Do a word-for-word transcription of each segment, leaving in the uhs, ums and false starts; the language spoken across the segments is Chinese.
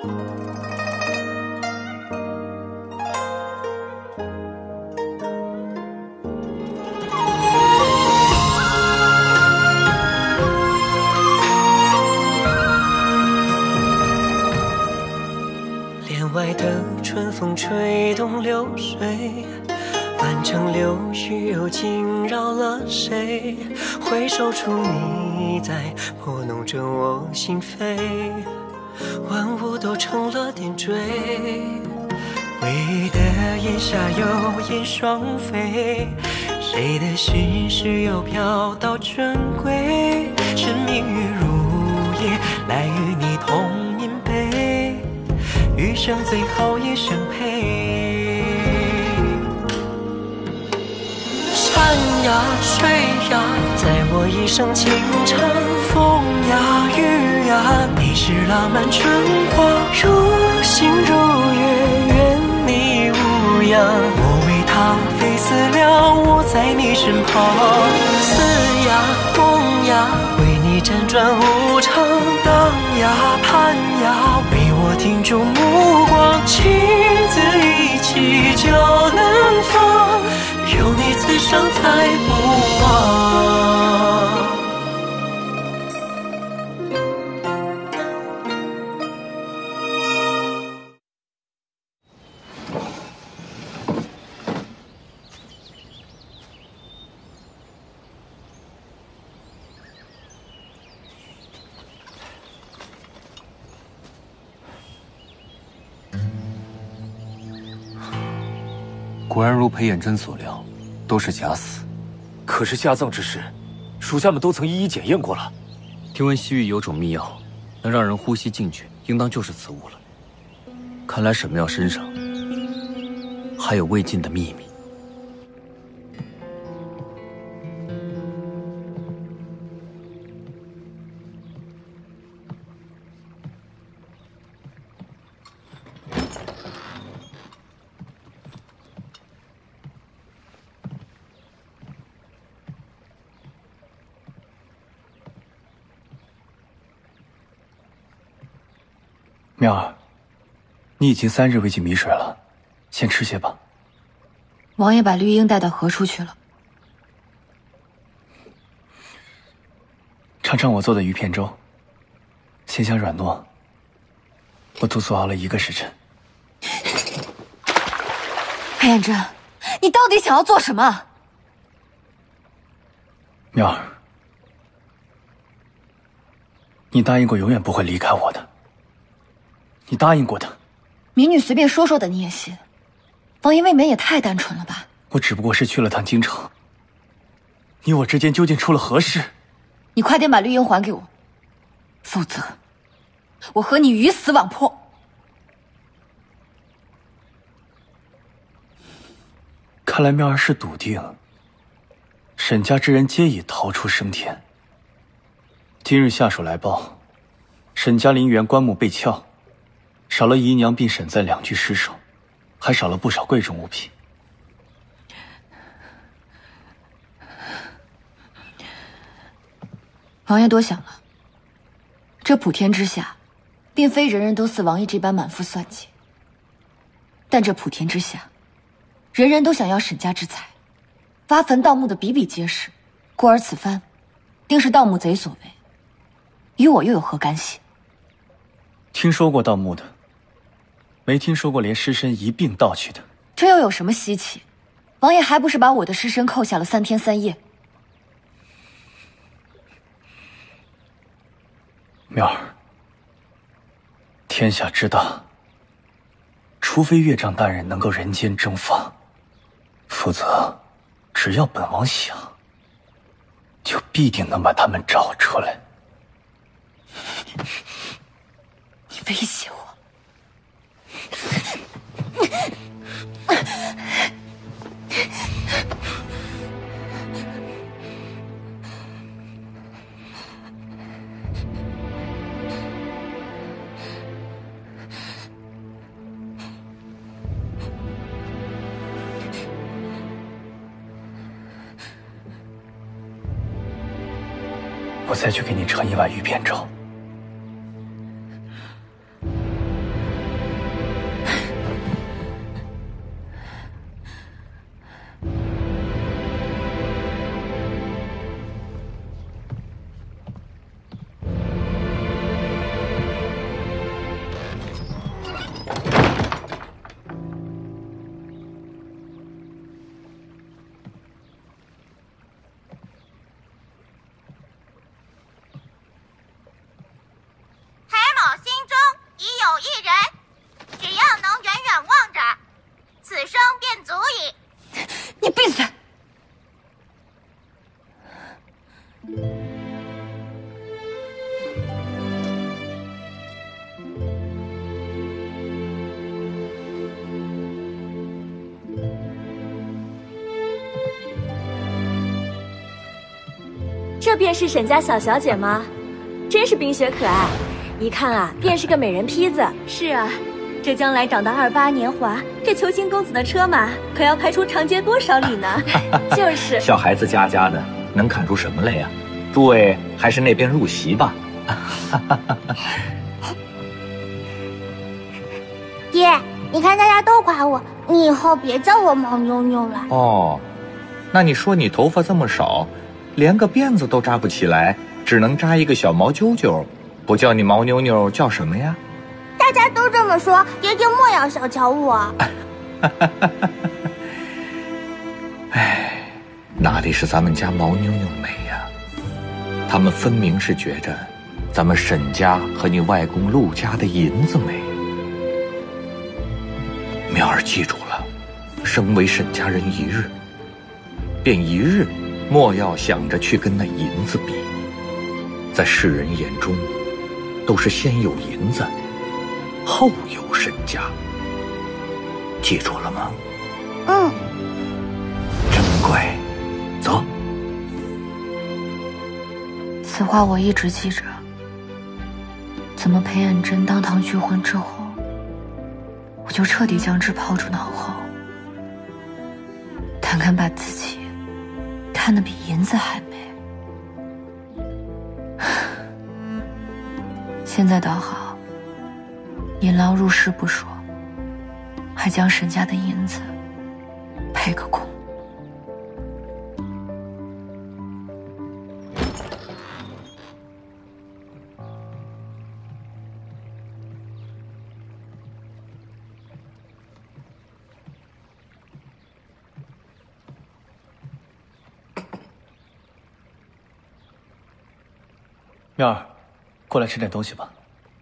外的春风吹动流水，万城流雨又惊扰了谁？回首处你在拨弄着我心扉，万物都成了点缀。回忆的檐下有燕双飞，谁的世事又飘到珍贵？是明月如夜，来与你同饮杯，余生最后一生陪。山呀水呀，在我一生情长，风呀雨呀，你是拉满春光。如星如月，愿你无恙，我为他非死了，我在你身旁。死呀梦呀，为你辗转无常，荡呀盼呀，为我停住目光。情字一起就能放，有你此生才不忘。 果然如裴远真所料，都是假死。 可是下葬之时，属下们都曾一一检验过了。 听闻西域有种秘药，能让人呼吸进去，应当就是此物了。看来沈妙身上还有未尽的秘密。 妙儿，你已经三日未进米水了，先吃些吧。 王爷把绿英带到何处去了？ 尝尝我做的鱼片粥，鲜香软糯，我足足熬了一个时辰。 裴远真，你到底想要做什么？ 妙儿，你答应过永远不会离开我的。你答应过的。 民女随便说说的你也信？王爷未免也太单纯了吧。 我只不过是去了趟京城，你我之间究竟出了何事？ 你快点把绿英还给我，否则我和你鱼死网破。 看来妙儿是笃定沈家之人皆已逃出升天。今日下属来报，沈家陵园棺木被撬，少了姨娘并沈在两具尸首，还少了不少贵重物品。 王爷多想了，这普天之下，并非人人都似王爷这般满腹算计。但这普天之下，人人都想要沈家之财，挖坟盗墓的比比皆是。故而此番，定是盗墓贼所为，与我又有何干系？ 听说过盗墓的，没听说过连尸身一并盗去的。 这又有什么稀奇？王爷还不是把我的尸身扣下了三天三夜？ 妙儿，天下之大，除非岳丈大人能够人间蒸发，否则只要本王想，就必定能把他们找出来。 你威胁我？ 我再去给你盛一碗鱼片粥。 这便是沈家小小姐吗？真是冰雪可爱，一看啊，便是个美人坯子。是啊，这将来长到二八年华，这求亲公子的车马可要排出长街多少里呢？就是， 小孩子家家的，能看出什么来呀？诸位还是那边入席吧。 爹，你看大家都夸我，你以后别叫我毛妞妞了。 哦，那你说你头发这么少，连个辫子都扎不起来，只能扎一个小毛揪揪，不叫你毛妞妞叫什么呀？ 大家都这么说，爹爹莫要小瞧我。 哎，哪里是咱们家毛妞妞美呀？他们分明是觉着咱们沈家和你外公陆家的银子美。妙儿记住了，身为沈家人一日，便一日莫要想着去跟那银子比。在世人眼中，都是先有银子，后有沈家。记住了吗？ 嗯。 真乖。走。 此话我一直记着。怎么裴远真当堂拒婚之后，我就彻底将之抛诸脑后，胆敢把自己看得比银子还美。现在倒好，引狼入室不说，还将沈家的银子赔个空。 妙儿，过来吃点东西吧。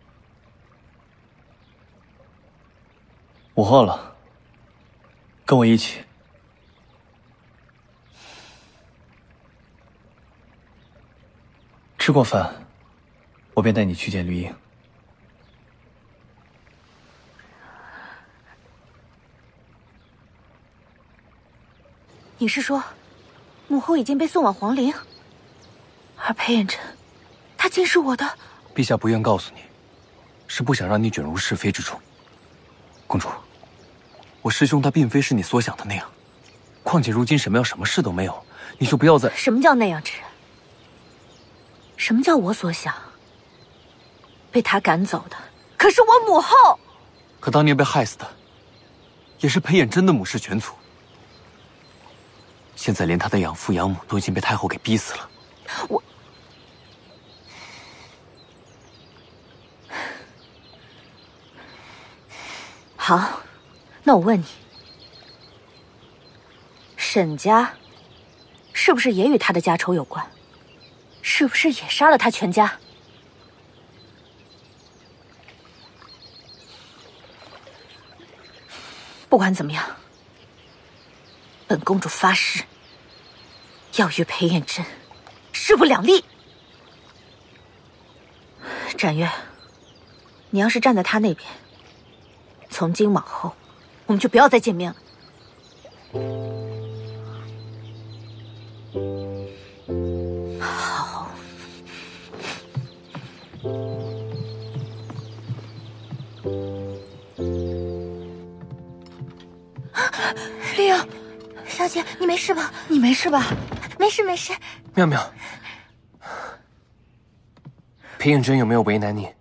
我饿了，跟我一起。吃过饭，我便带你去见绿英。 你是说，母后已经被送往皇陵，而裴远真，他竟是我的？ 陛下不愿告诉你，是不想让你卷入是非之中。公主，我师兄他并非是你所想的那样，况且如今沈庙什么事都没有，你就不要再…… 什么叫那样之人？什么叫我所想？被他赶走的可是我母后。 可当年被害死的，也是裴远真的母氏全族。现在连他的养父养母都已经被太后给逼死了。 我。好，那我问你，沈家是不是也与他的家仇有关？是不是也杀了他全家？不管怎么样，本公主发誓，要与裴远真势不两立。展月，你要是站在他那边，从今往后，我们就不要再见面了。好。 丽英，小姐，你没事吧？ 你没事吧？ 没事没事。 妙妙，裴远真有没有为难你？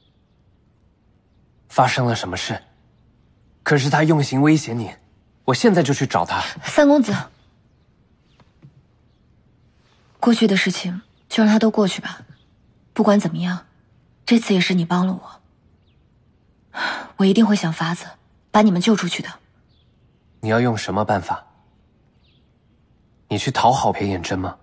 发生了什么事？可是他用刑威胁你，我现在就去找他。 三公子，过去的事情就让它都过去吧。不管怎么样，这次也是你帮了我，我一定会想法子把你们救出去的。 你要用什么办法？你去讨好裴远真吗？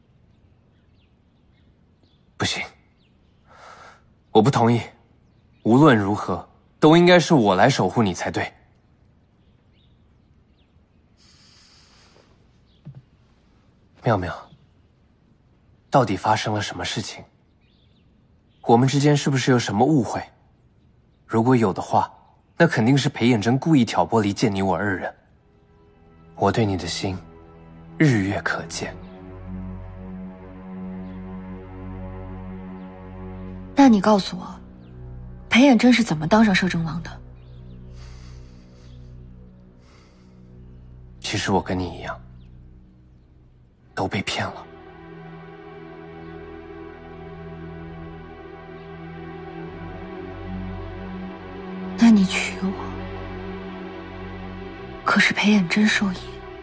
不行，我不同意。无论如何，都应该是我来守护你才对。妙妙，到底发生了什么事情？我们之间是不是有什么误会？如果有的话，那肯定是裴远真故意挑拨离间你我二人。我对你的心，日月可见。 那你告诉我，裴远真是怎么当上摄政王的？ 其实我跟你一样，都被骗了。 那你娶我，可是裴远真受益。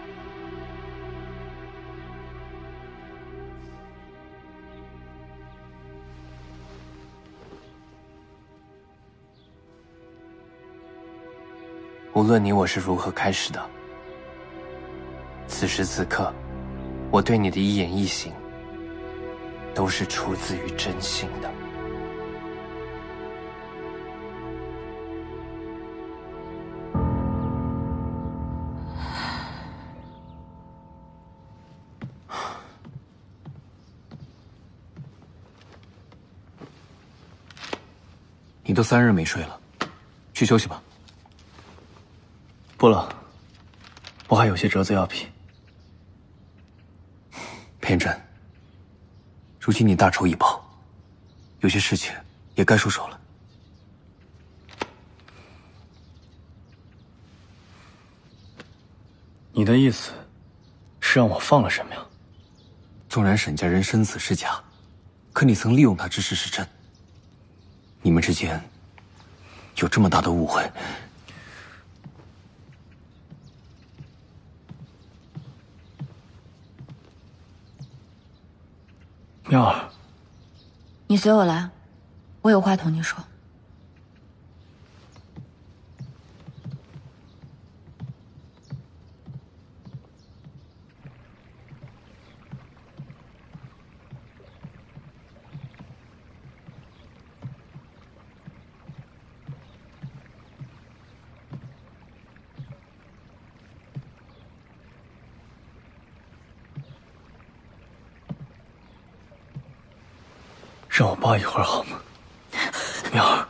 无论你我是如何开始的，此时此刻，我对你的一言一行，都是出自于真心的。 你都三日没睡了，去休息吧。 不了，我还有些折子要批。 裴真，如今你大仇已报，有些事情也该收手了。 你的意思是让我放了沈苗？ 纵然沈家人生死是假，可你曾利用他之事是真。你们之间有这么大的误会， 妙儿， 你随我来，我有话同你说。 让我抱一会儿好吗？苗儿，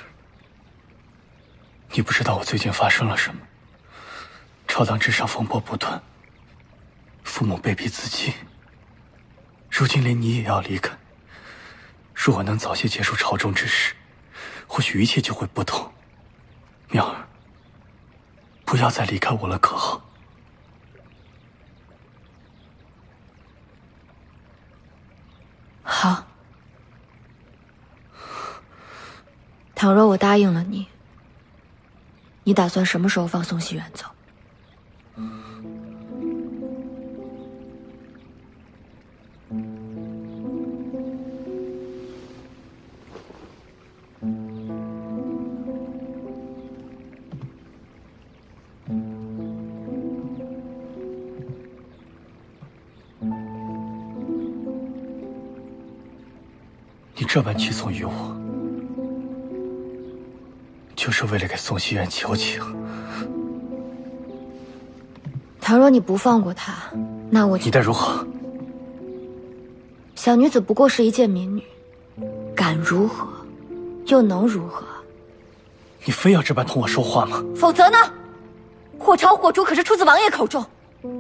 你不知道我最近发生了什么。朝堂之上风波不断，父母被逼自尽，如今连你也要离开。若我能早些结束朝中之事，或许一切就会不同。苗儿，不要再离开我了，可好？ 好。倘若我答应了你，你打算什么时候放宋熙远走？ 你这般屈从于我，就是为了给宋熙远求情。 倘若你不放过他，那我就…… 你待如何？ 小女子不过是一介民女，敢如何，又能如何？ 你非要这般同我说话吗？ 否则呢？火烧火烛可是出自王爷口中。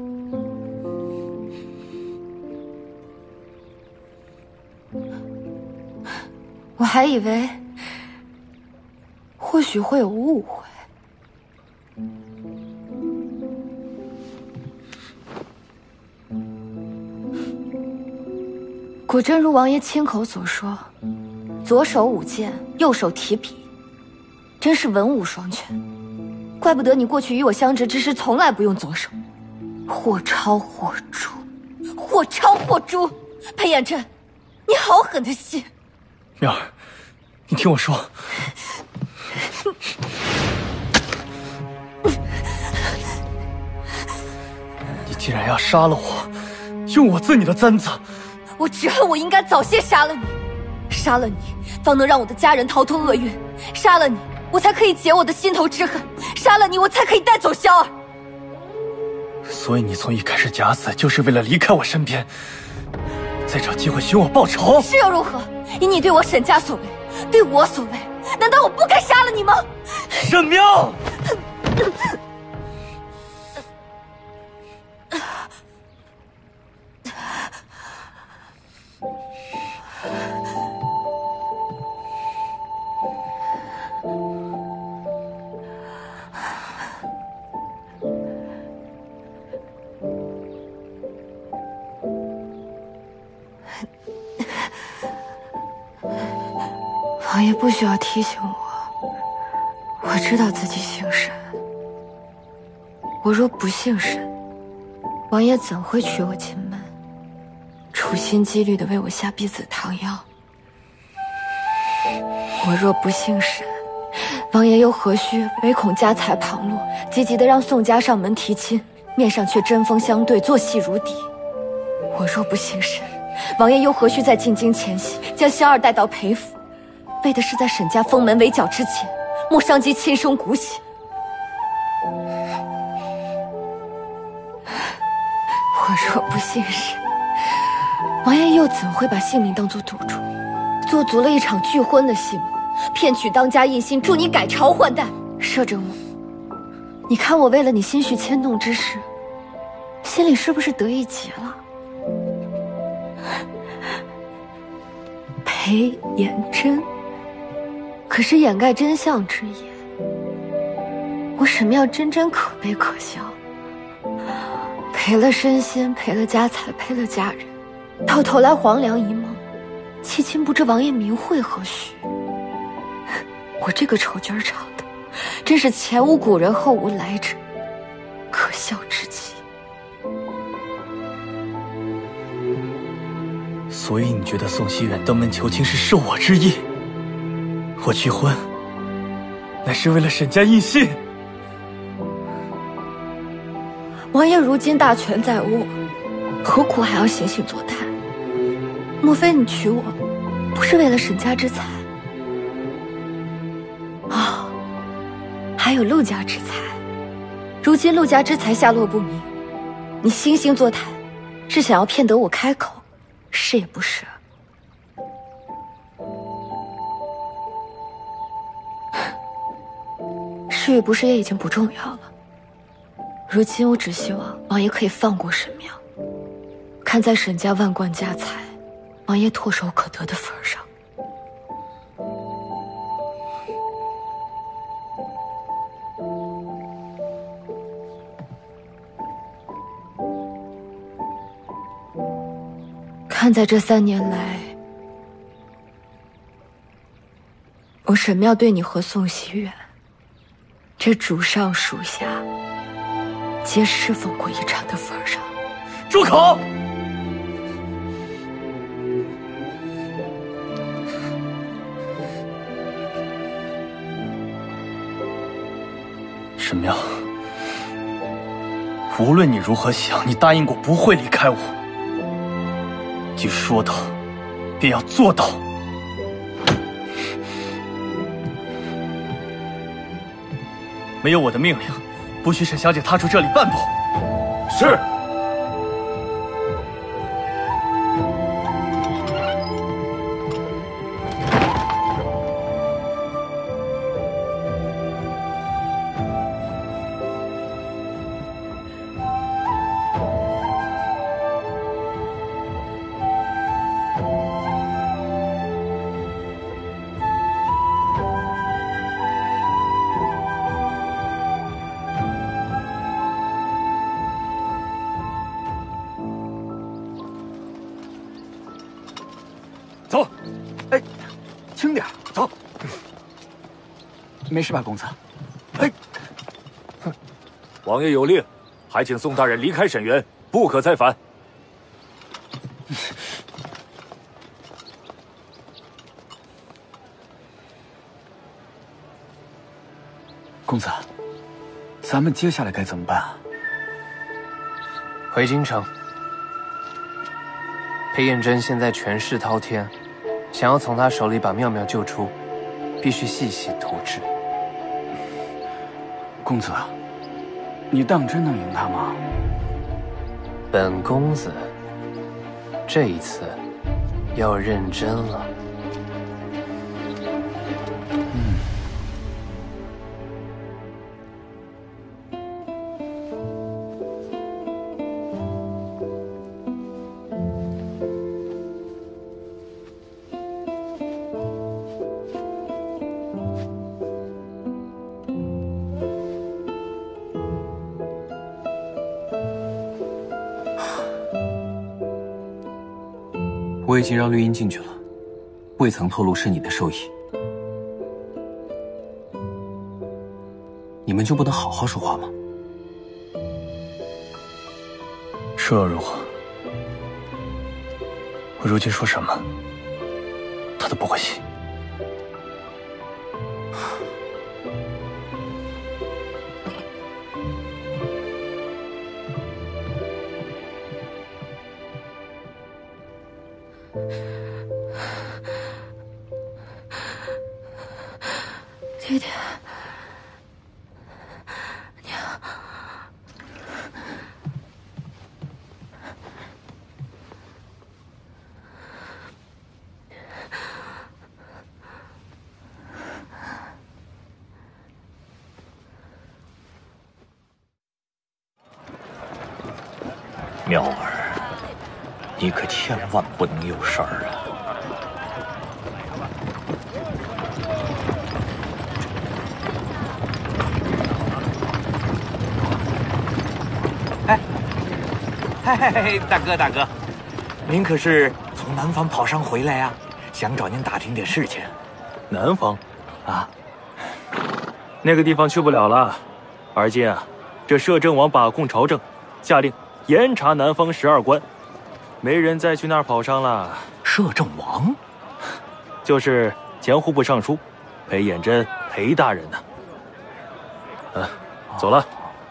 我还以为或许会有误会。果真如王爷亲口所说，左手舞剑，右手提笔，真是文武双全。怪不得你过去与我相执之时，从来不用左手。火烧火烛，火烧火烛，裴彦真，你好狠的心！ 苗儿，你听我说。你既然要杀了我，用我自你的簪子。 我只恨我应该早些杀了你，杀了你，方能让我的家人逃脱厄运；杀了你，我才可以解我的心头之恨；杀了你，我才可以带走萧儿。 所以你从一开始假死，就是为了离开我身边，再找机会寻我报仇。 是又如何？以你对我沈家所为，对我所为，难道我不该杀了你吗？ 沈苗。 王爷不需要提醒我，我知道自己姓沈。我若不姓沈，王爷怎会娶我进门，处心积虑地为我下避子汤药？我若不姓沈，王爷又何须唯恐家财旁落，积极地让宋家上门提亲，面上却针锋相对，做戏如敌？我若不姓沈，王爷又何须在进京前夕将萧儿带到裴府，为的是在沈家封门围剿之前，莫伤及亲生骨血？我若不姓沈，王爷又怎会把性命当作赌注，做足了一场拒婚的戏码，骗取当家印信，助你改朝换代？摄政母，你看我为了你心绪牵动之时，心里是不是得意极了？裴衍真，可是掩盖真相之言，我沈庙真真可悲可笑。赔了身心，赔了家财，赔了家人，到头来黄粱一梦，凄亲不知王爷名讳何许？我这个丑角唱的，真是前无古人后无来者，可笑至极。 所以你觉得宋熙远登门求亲是受我之意？我拒婚，乃是为了沈家印信。 王爷如今大权在握，何苦还要惺惺作态？莫非你娶我，不是为了沈家之财？啊、哦，还有陆家之财。如今陆家之财下落不明，你惺惺作态，是想要骗得我开口，是也不是？是与不是也已经不重要了。如今我只希望王爷可以放过沈庙，看在沈家万贯家财，王爷唾手可得的份上。看在这三年来，我沈庙对你和宋熙远，这主上属下皆侍奉过一场的份上。 住口！沈庙，无论你如何想，你答应过不会离开我。既说到，便要做到。没有我的命令，不许沈小姐踏出这里半步。是。 走，哎，轻点，走。没事吧，公子？哎， 王爷有令，还请宋大人离开沈园，不可再返。 公子，咱们接下来该怎么办啊？ 回京城。裴衍真现在权势滔天，想要从他手里把妙妙救出，必须细细图治。 公子，你当真能赢他吗？ 本公子这一次要认真了。 嗯。 我已经让绿茵进去了，未曾透露是你的授意。 你们就不能好好说话吗？ 说又如何？我如今说什么，他都不会信。 爹爹，娘， 苗儿，你可千万不能有事儿啊！ 哎，嘿嘿嘿，大哥大哥，您可是从南方跑上回来呀？想找您打听点事情。 南方， 啊， 那个地方去不了了。而今啊，这摄政王把控朝政，下令严查南方十二关，没人再去那儿跑商了。 摄政王， 就是前户部尚书裴衍真裴大人呢。嗯，走了。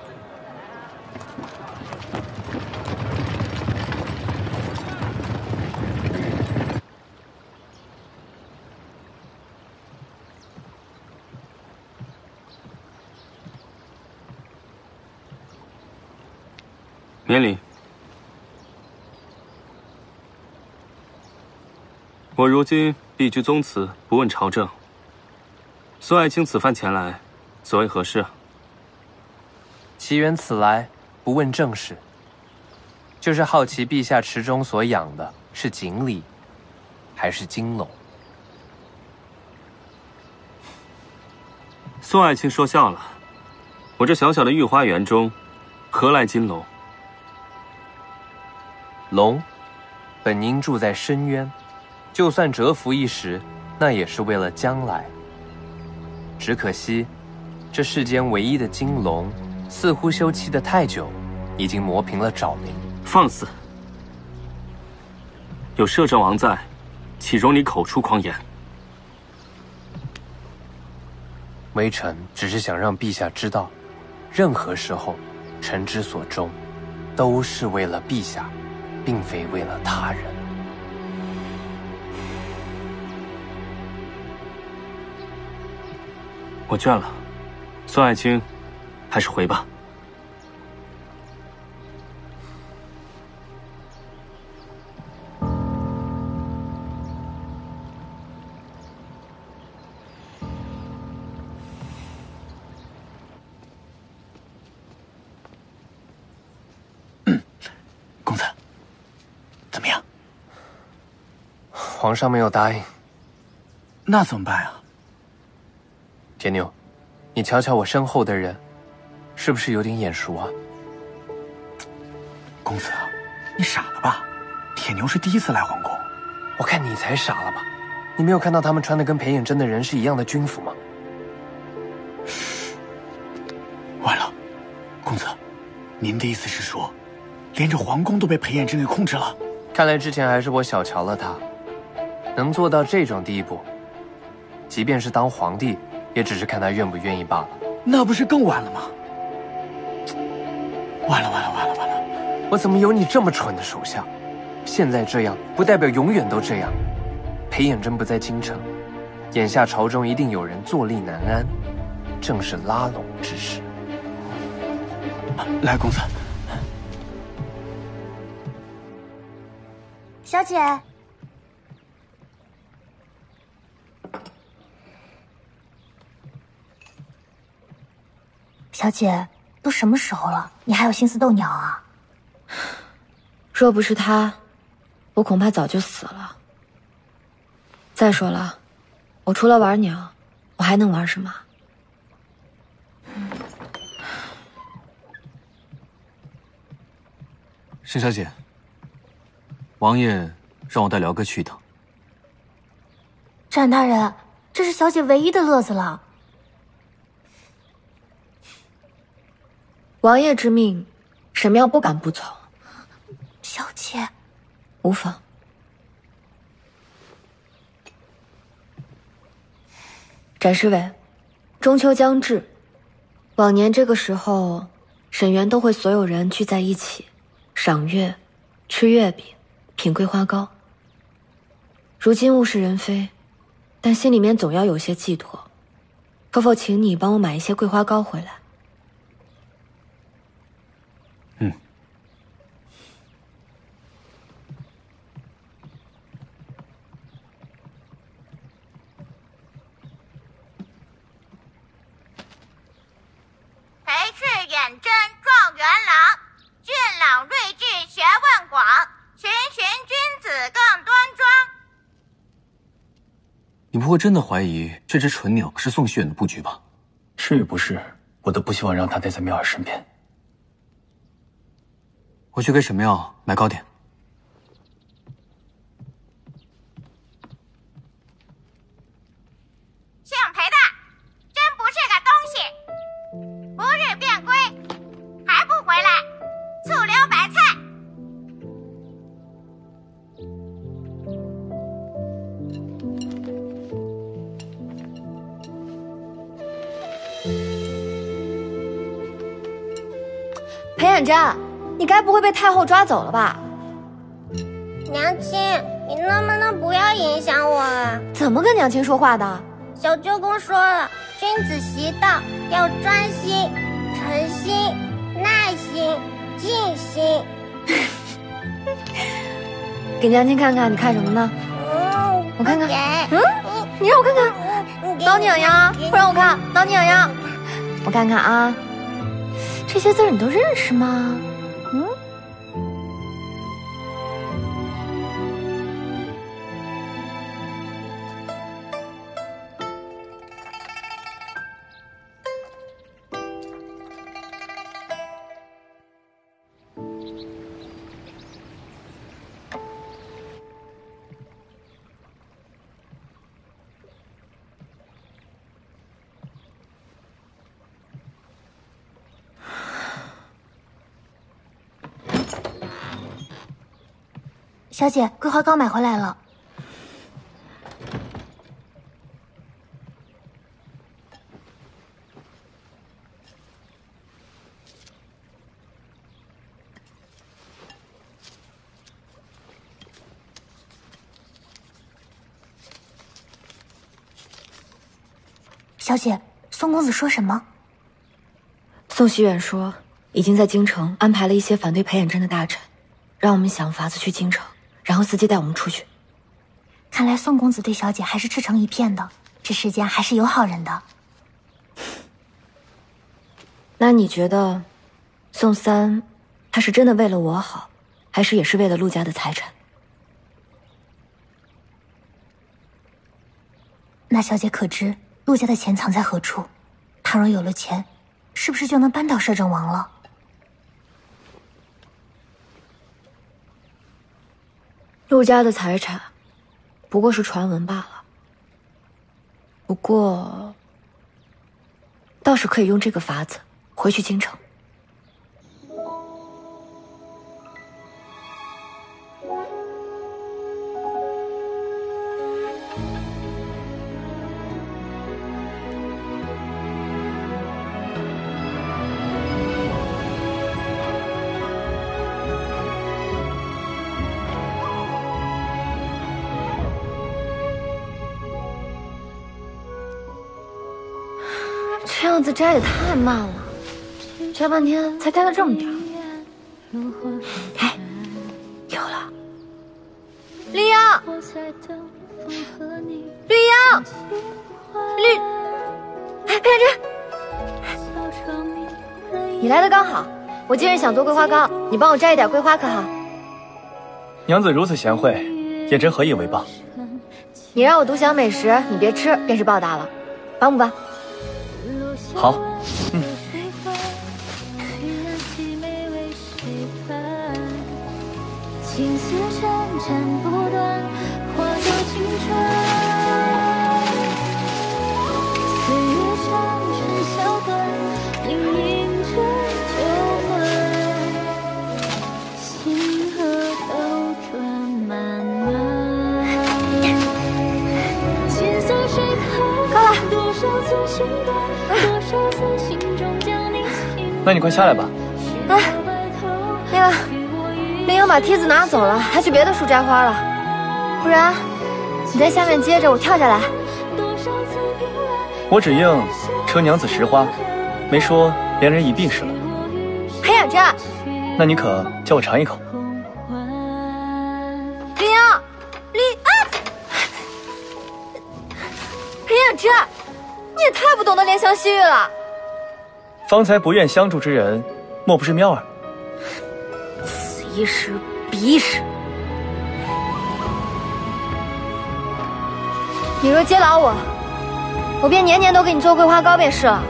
免礼。我如今避居宗祠，不问朝政。苏爱卿此番前来，所为何事？ 其缘此来，不问政事，就是好奇陛下池中所养的是锦鲤，还是金龙？ 苏爱卿说笑了，我这小小的御花园中，何来金龙？ 龙，本应住在深渊，就算蛰伏一时，那也是为了将来。只可惜，这世间唯一的金龙，似乎休栖得太久，已经磨平了爪鳞。 放肆！有摄政王在，岂容你口出狂言？ 微臣只是想让陛下知道，任何时候，臣之所终，都是为了陛下，并非为了他人。 我倦了，苏爱卿，还是回吧。 公子，怎么样？ 皇上没有答应。 那怎么办啊？ 铁牛，你瞧瞧我身后的人，是不是有点眼熟啊？ 公子，你傻了吧？铁牛是第一次来皇宫。 我看你才傻了吧？你没有看到他们穿的跟裴衍真的人是一样的军服吗？ 完了，公子，您的意思是说，连这皇宫都被裴衍真给控制了？ 看来之前还是我小瞧了他，能做到这种地步，即便是当皇帝，也只是看他愿不愿意罢了。 那不是更晚了吗？完了完了完了完了！ 我怎么有你这么蠢的手下？现在这样，不代表永远都这样。裴衍真不在京城，眼下朝中一定有人坐立难安，正是拉拢之时。 来，公子。 小姐，小姐，都什么时候了，你还有心思逗鸟啊？ 若不是他，我恐怕早就死了。再说了，我除了玩鸟，我还能玩什么？ 沈小姐，王爷让我带辽哥去一趟。 展大人，这是小姐唯一的乐子了。 王爷之命，沈庙不敢不从。 小姐， 无妨。展侍卫，中秋将至，往年这个时候，沈园都会所有人聚在一起，赏月、吃月饼、品桂花糕。如今物是人非，但心里面总要有些寄托。可否请你帮我买一些桂花糕回来？ 嗯。 裴氏远征状元郎，俊朗睿智学问广，循循君子更端庄。 你不会真的怀疑这只蠢鸟是宋希远的布局吧？ 是与不是，我都不希望让他待在妙儿身边。 我去给沈庙买糕点。 姓裴的，真不是个东西，不日便归，还不回来，醋溜白菜。 裴远征，你该不会被太后抓走了吧？ 娘亲，你能不能不要影响我啊？ 怎么跟娘亲说话的？ 小舅公说了，君子习道要专心、诚心、耐心、尽心。 给娘亲看看，你看什么呢？ 嗯， 我看看。 嗯， 你让我看看。挠你痒痒，不让我看，挠你痒痒。我看看啊，这些字儿你都认识吗？嗯。 小姐，桂花糕买回来了。小姐，宋公子说什么？ 宋希远说，已经在京城安排了一些反对裴远征的大臣，让我们想法子去京城，然后伺机带我们出去。 看来宋公子对小姐还是赤诚一片的，这世间还是有好人的。 那你觉得，宋三，他是真的为了我好，还是也是为了陆家的财产？ 那小姐可知陆家的钱藏在何处？他若有了钱，是不是就能扳倒摄政王了？ 陆家的财产不过是传闻罢了，不过倒是可以用这个法子回去京城。这样子摘也太慢了，摘半天才摘了这么点儿。哎，有了！绿杨，绿杨，绿……哎，裴远征，你来的刚好。我今日想做桂花糕，你帮我摘一点桂花可好？ 娘子如此贤惠，远征何以为报？ 你让我独享美食，你别吃，便是报答了。帮不帮？ 好，嗯。 情丝缠缠不断，化作青春。岁月长春笑断，盈盈春秋。 那你快下来吧。 哎，那个，林英把梯子拿走了，还去别的树摘花了。不然，你在下面接着，我跳下来。 我只应车娘子拾花，没说连人一并拾了。 裴远真， 那你可叫我尝一口。 林英，林啊！裴远真，你也太不懂得怜香惜玉了。 方才不愿相助之人，莫不是妙儿？ 此一时，彼一时。你若接劳我，我便年年都给你做桂花糕便是了。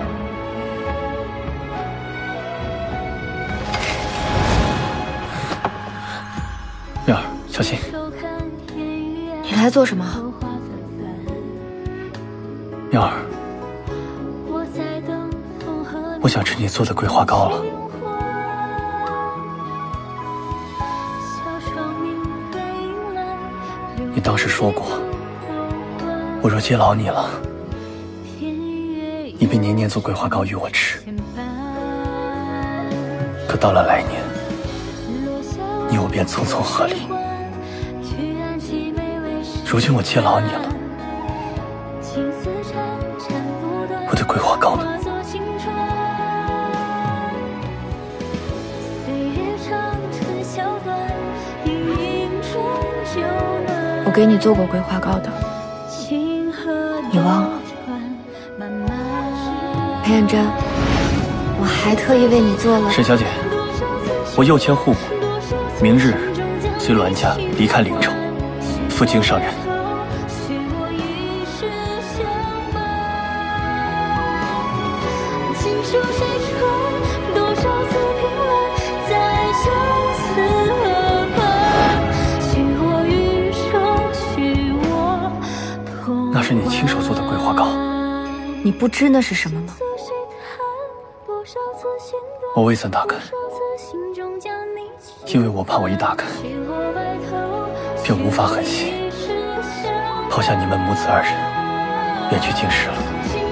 妙儿，小心！ 你来做什么？ 妙儿，我想吃你做的桂花糕了。你当时说过，我若接劳你了，你便年年做桂花糕与我吃。可到了来年，你我便匆匆和离。如今我接劳你了，我的桂花糕呢？ 我给你做过桂花糕的，你忘了？ 裴远真，我还特意为你做了。 沈小姐，我右迁户部，明日随栾家离开灵州，赴京上任。那是你亲手做的桂花糕， 你不知那是什么吗？ 我未曾打开，因为我怕我一打开，便无法狠心抛下你们母子二人，远去京师了。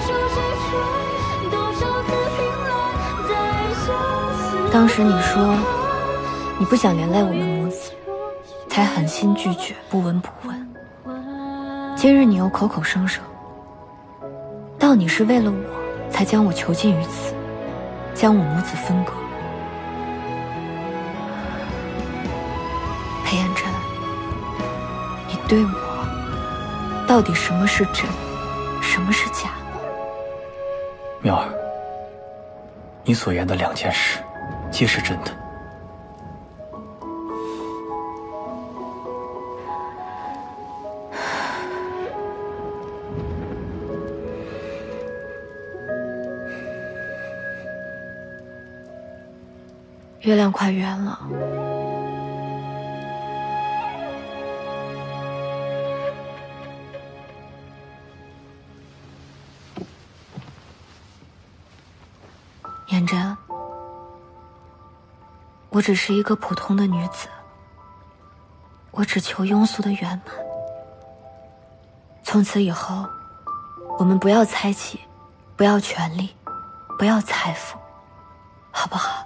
当时你说你不想连累我们母子，才狠心拒绝，不闻不问。今日你又口口声声道你是为了我才将我囚禁于此，将我母子分割。裴彦真，你对我到底什么是真，什么是假？ 妙儿，你所言的两件事皆是真的。 月亮快圆了，颜真，我只是一个普通的女子，我只求庸俗的圆满。从此以后，我们不要猜忌，不要权力，不要财富，好不好？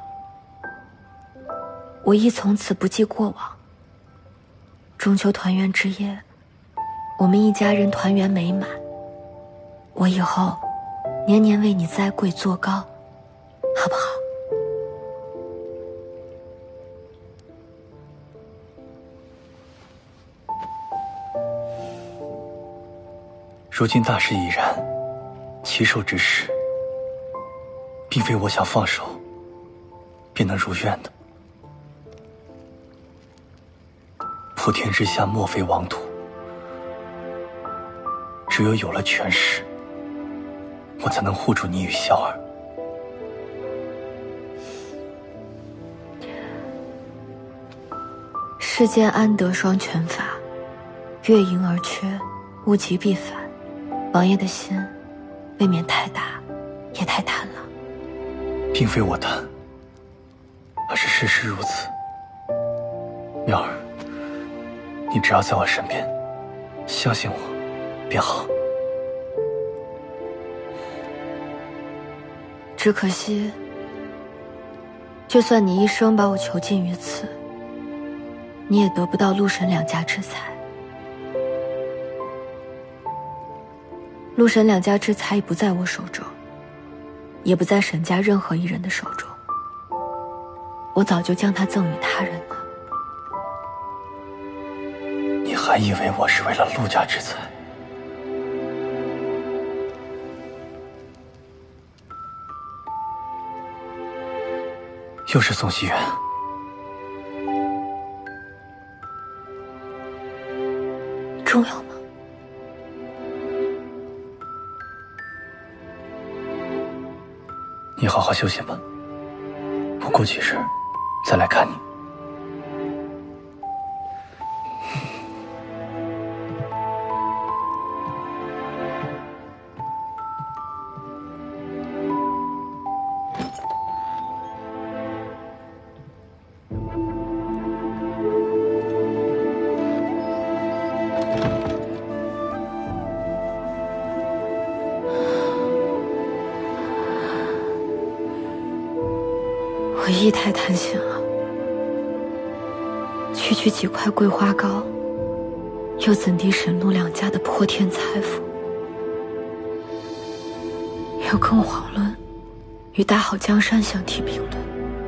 我亦从此不记过往。中秋团圆之夜，我们一家人团圆美满。我以后年年为你栽桂做糕，好不好？ 如今大势已然，其寿之时，并非我想放手便能如愿的。普天之下莫非王土，只有有了权势，我才能护住你与萧儿。 世间安得双全法，月盈而缺，物极必反。王爷的心未免太大，也太贪了。 并非我贪，而是事实如此。妙儿，你只要在我身边，相信我便好。 只可惜，就算你一生把我囚禁于此，你也得不到陆沈两家之财。陆沈两家之财已不在我手中，也不在沈家任何一人的手中。我早就将它赠与他人了。 你还以为我是为了陆家之财？又是宋熙元， 重要吗？ 你好好休息吧，我过几日再来看你。 我意太贪心了，区区几块桂花糕，又怎敌沈陆两家的泼天财富？又更遑论与大好江山相提并论。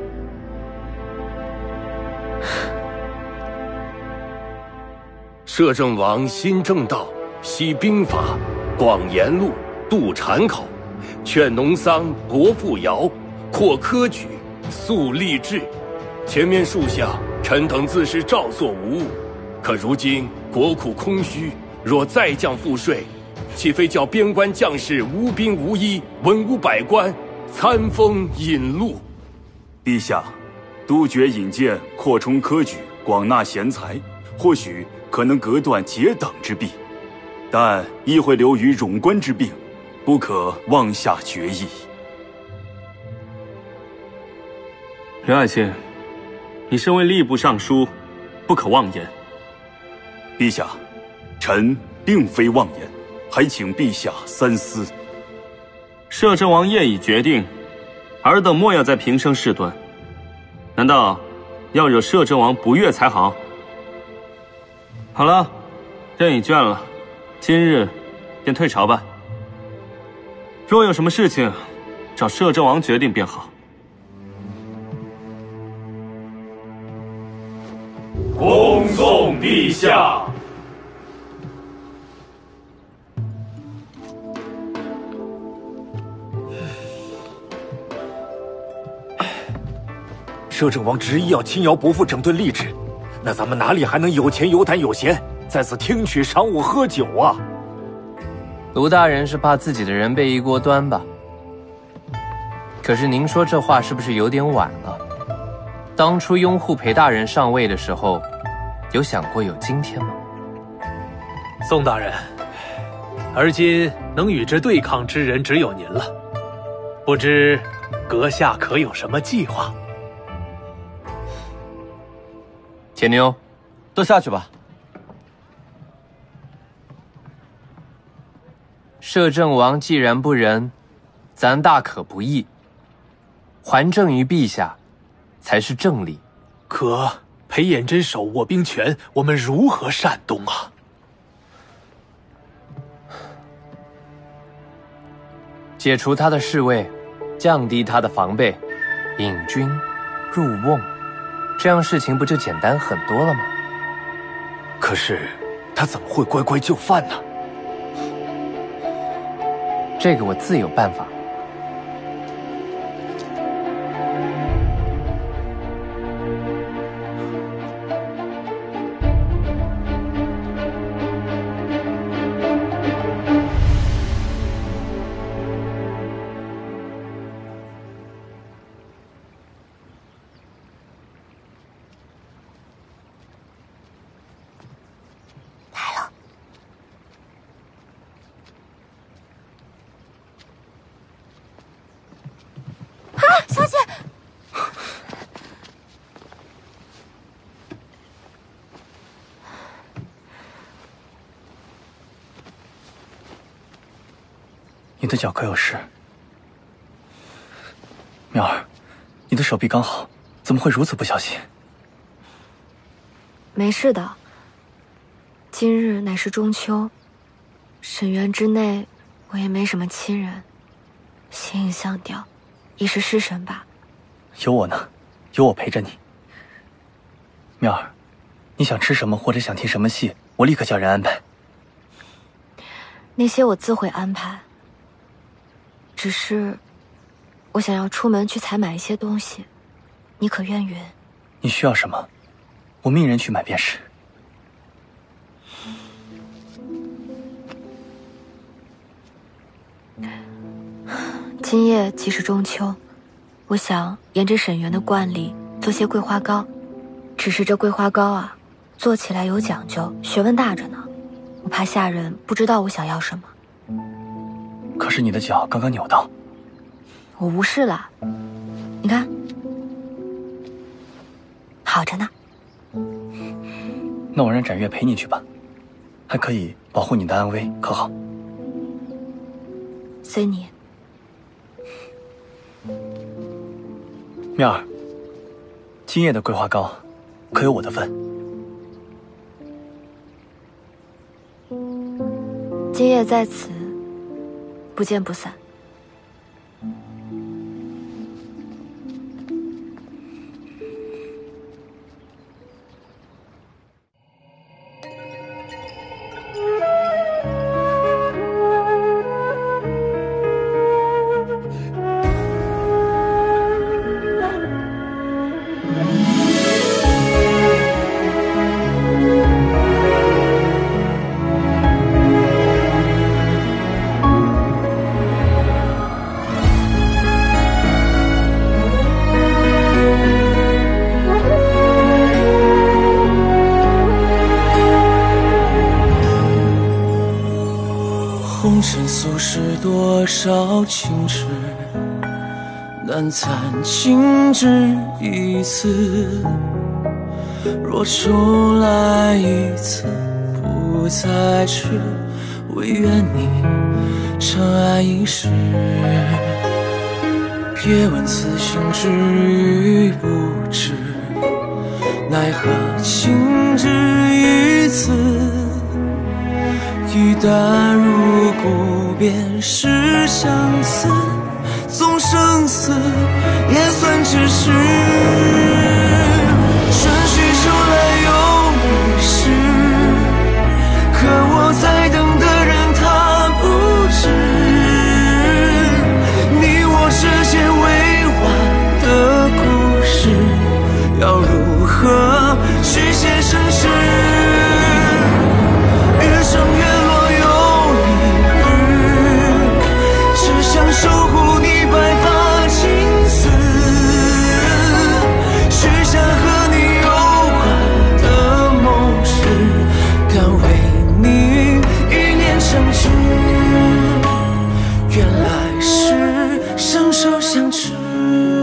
摄政王新正道，习兵法，广言路，度禅口，劝农桑，博富饶，扩科举，肃吏治。前面数项，臣等自是照做无误。可如今国库空虚，若再降赋税，岂非叫边关将士无兵无衣，文武百官餐风饮露？ 陛下，督爵引荐扩充科举，广纳贤才，或许可能隔断结党之弊，但亦会流于冗官之病，不可妄下决议。 刘爱卿，你身为吏部尚书，不可妄言。 陛下，臣并非妄言，还请陛下三思。 摄政王业已决定，尔等莫要再平生事端，难道要惹摄政王不悦才好？好了，任已倦了，今日便退朝吧。若有什么事情，找摄政王决定便好。 恭送陛下。 摄政王执意要轻徭薄赋，整顿吏治，那咱们哪里还能有钱有胆有闲，在此听取晌午喝酒啊？ 卢大人是怕自己的人被一锅端吧？可是您说这话是不是有点晚了？当初拥护裴大人上位的时候，有想过有今天吗？ 宋大人，而今能与之对抗之人只有您了，不知阁下可有什么计划？ 铁牛， 都下去吧。 摄政王既然不仁，咱大可不义。还政于陛下，才是正理。 可裴衍真手握兵权，我们如何煽动啊？ 解除他的侍卫，降低他的防备，引军入瓮，这样事情不就简单很多了吗？ 可是他怎么会乖乖就范呢？ 这个我自有办法。 小姐， 你的脚可有事？ 苗儿，你的手臂刚好，怎么会如此不小心？ 没事的。今日乃是中秋，沈园之内，我也没什么亲人，形影相吊，已是失神罢。 有我呢，有我陪着你。苗儿，你想吃什么或者想听什么戏，我立刻叫人安排。 那些我自会安排。只是，我想要出门去采买一些东西，你可愿允？ 你需要什么，我命人去买便是。 今夜既是中秋，我想沿着沈园的惯例做些桂花糕。只是这桂花糕啊，做起来有讲究，学问大着呢。我怕下人不知道我想要什么。 可是你的脚刚刚扭到。 我无事了，你看，好着呢。 那我让展月陪你去吧，还可以保护你的安危，可好？ 随你。 妙儿，今夜的桂花糕，可有我的份？ 今夜在此，不见不散。 红尘俗世多少情痴，难参情只一次。若重来一次，不再迟，唯愿你长安一世。别问此心知与不知，奈何情只一次。一旦入骨，便是相思。纵生死，也算咫尺。春去秋来又一世，可我在等的人他不知。你我之间未完的故事，要如何去写成诗？月升月落又一日，只想守护你白发青丝，许下和你有关的梦事，敢为你一念成痴。原来是相守相知。